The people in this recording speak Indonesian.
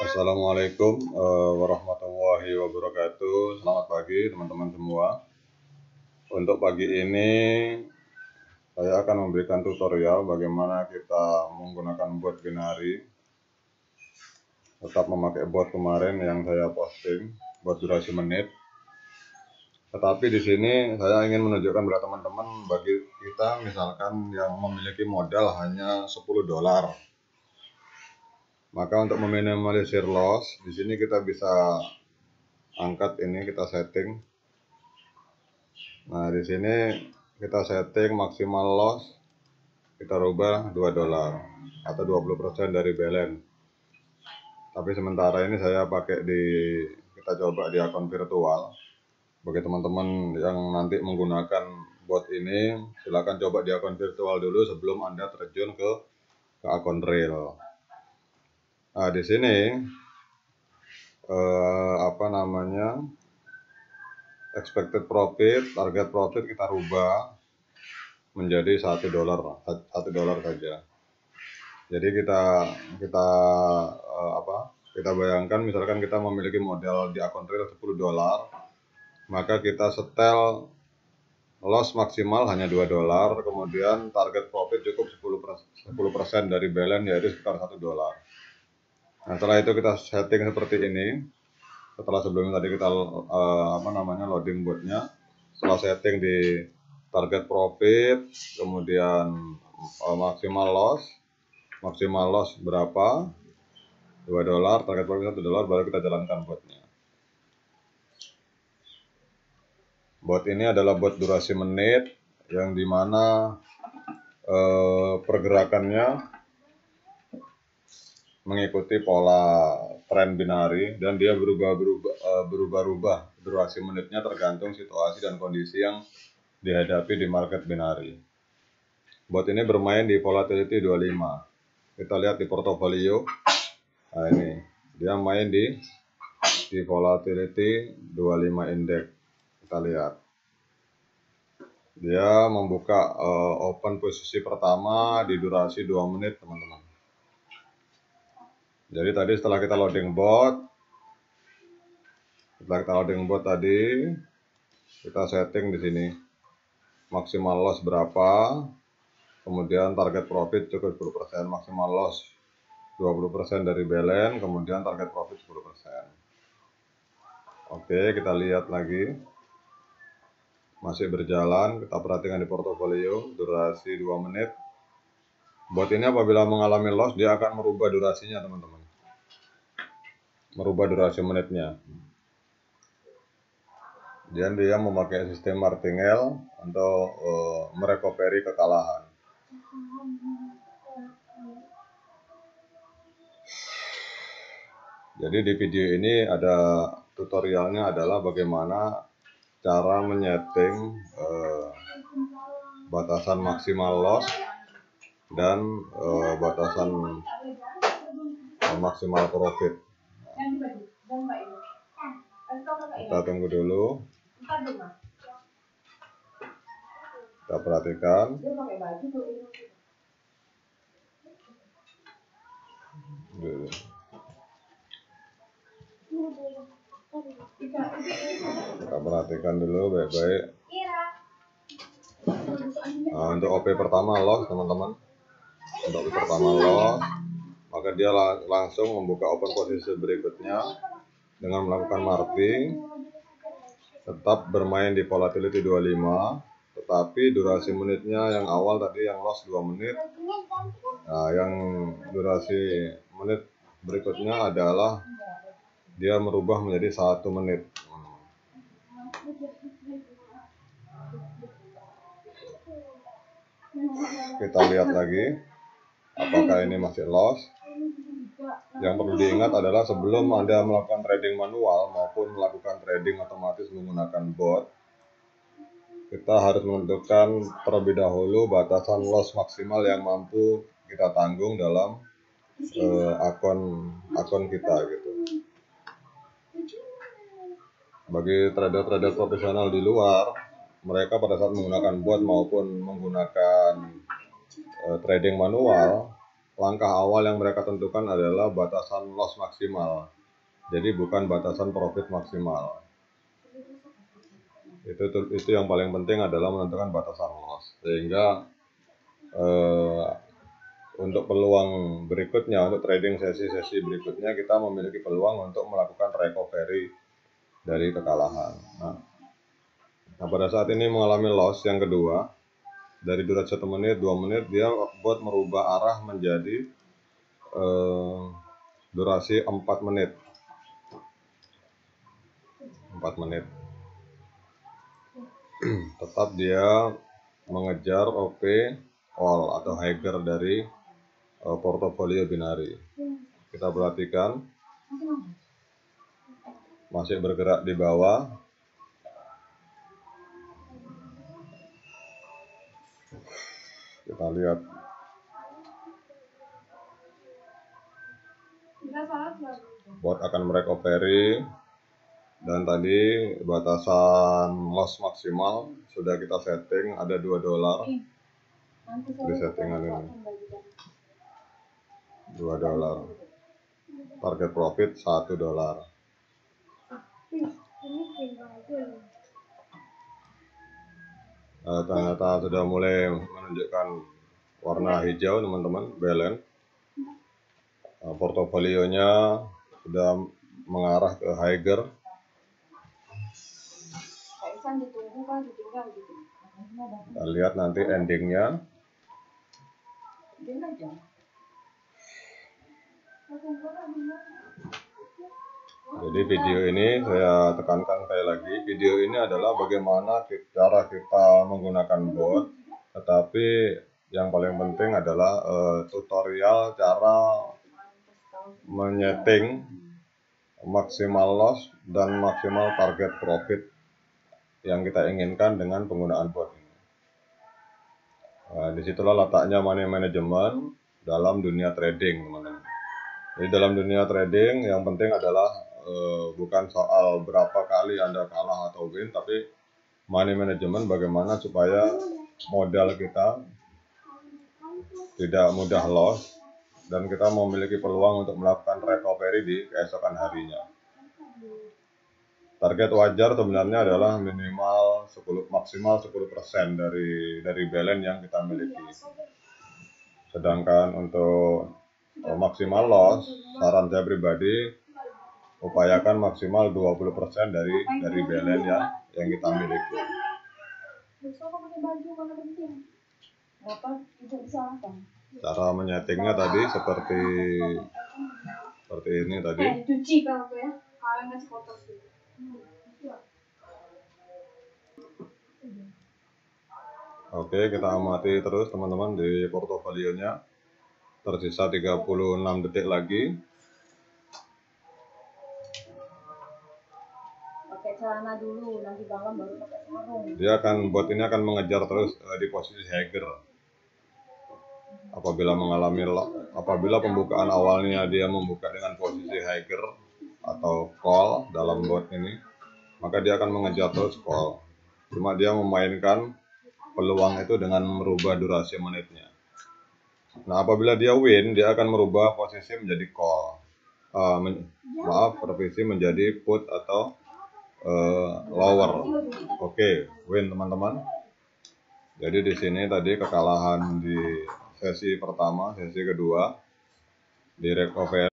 Assalamualaikum warahmatullahi wabarakatuh. Selamat pagi teman-teman semua. Untuk pagi ini saya akan memberikan tutorial bagaimana kita menggunakan bot binari. Tetap memakai bot kemarin yang saya posting, bot durasi menit. Tetapi di sini saya ingin menunjukkan kepada teman-teman, bagi kita misalkan yang memiliki modal hanya $10. Maka untuk meminimalisir loss, di sini kita bisa angkat ini, kita setting. Nah, di sini kita setting maksimal loss, kita rubah $2 atau 20% dari balance. Tapi sementara ini saya pakai kita coba di akun virtual. Bagi teman-teman yang nanti menggunakan bot ini, silakan coba di akun virtual dulu sebelum Anda terjun ke akun real. Nah, di sini expected profit, target profit kita rubah menjadi $1 saja. Jadi kita bayangkan misalkan kita memiliki modal di akun real $10, maka kita setel loss maksimal hanya $2, kemudian target profit cukup 10% dari balance, yaitu sekitar $1. Nah, setelah itu kita setting seperti ini. Setelah sebelumnya tadi kita loading botnya, setelah setting di target profit, kemudian maksimal loss berapa, $2, target profit $1, baru kita jalankan botnya. Bot ini adalah bot durasi menit yang dimana pergerakannya mengikuti pola tren binari, dan dia berubah-ubah durasi menitnya tergantung situasi dan kondisi yang dihadapi di market binari. Bot ini bermain di volatility 25. Kita lihat di portofolio. Nah, ini dia main di volatility 25 index. Kita lihat. Dia membuka open posisi pertama di durasi 2 menit, teman-teman. Jadi tadi setelah kita loading bot, tadi kita setting di sini maksimal loss berapa, kemudian target profit cukup 10%, maksimal loss 20% dari balance, kemudian target profit 10%. Oke, kita lihat lagi, masih berjalan. Kita perhatikan di portofolio durasi 2 menit. Bot ini apabila mengalami loss, dia akan merubah durasinya, teman-teman. Merubah durasi menitnya. Dan dia memakai sistem martingale untuk merecovery kekalahan. Jadi di video ini ada tutorialnya, adalah bagaimana cara menyeting batasan maksimal loss dan batasan maksimal profit. Kita tunggu dulu. Kita perhatikan. Kita perhatikan dulu baik-baik. Nah, untuk OP pertama loss, teman-teman. Untuk OP pertama loss, maka dia langsung membuka open posisi berikutnya dengan melakukan marking. Tetap bermain di volatility 25, tetapi durasi menitnya yang awal tadi yang loss 2 menit. Nah, yang durasi menit berikutnya adalah dia merubah menjadi 1 menit. Kita lihat lagi apakah ini masih loss. Yang perlu diingat adalah sebelum Anda melakukan trading manual maupun melakukan trading otomatis menggunakan bot, kita harus menentukan terlebih dahulu batasan loss maksimal yang mampu kita tanggung dalam akun kita gitu. Bagi trader-trader profesional di luar, mereka pada saat menggunakan bot maupun menggunakan trading manual, langkah awal yang mereka tentukan adalah batasan loss maksimal. Jadi bukan batasan profit maksimal. Itu yang paling penting adalah menentukan batasan loss. Sehingga untuk peluang berikutnya, untuk trading sesi-sesi berikutnya, kita memiliki peluang untuk melakukan recovery dari kekalahan. Nah, pada saat ini mengalami loss yang kedua, dari durasi 1 menit, 2 menit, dia bot merubah arah menjadi durasi 4 menit. 4 menit. Tetap dia mengejar OP all atau higher dari portofolio binari. Kita perhatikan masih bergerak di bawah. Kita lihat bot akan merecovery, dan tadi batasan loss maksimal sudah kita setting ada $2 di settingan ini. $2. Target profit $1. Ternyata sudah mulai menunjukkan warna hijau, teman-teman. Balance portofolionya sudah mengarah ke higher. Kita lihat nanti endingnya. Jadi video ini saya tekankan sekali lagi, video ini adalah bagaimana cara kita menggunakan bot, tetapi yang paling penting adalah tutorial cara menyeting maksimal loss dan maksimal target profit yang kita inginkan dengan penggunaan bot ini. Nah, disitulah letaknya money management dalam dunia trading, teman-teman. Jadi dalam dunia trading yang penting adalah bukan soal berapa kali Anda kalah atau win, tapi money management bagaimana supaya modal kita tidak mudah loss dan kita memiliki peluang untuk melakukan recovery di keesokan harinya. Target wajar sebenarnya adalah maksimal 10% dari balance yang kita miliki. Sedangkan untuk maksimal loss, saran saya pribadi, upayakan maksimal 20% dari balance yang kita miliki. Cara menyetingnya tadi seperti ini tadi. Oke, kita amati terus teman-teman di portofolionya. Tersisa 36 detik lagi. Pakai celana dulu, nanti malam baru pakai Bot sarung. ini akan mengejar terus di posisi higher. Apabila pembukaan awalnya dia membuka dengan posisi higher atau call dalam bot ini, maka dia akan mengejar terus call. Cuma dia memainkan peluang itu dengan merubah durasi menitnya. Nah, apabila dia win, dia akan merubah posisi menjadi call. Posisi menjadi put atau lower. Oke, win teman-teman. Jadi di sini tadi kekalahan di sesi pertama, sesi kedua di recovery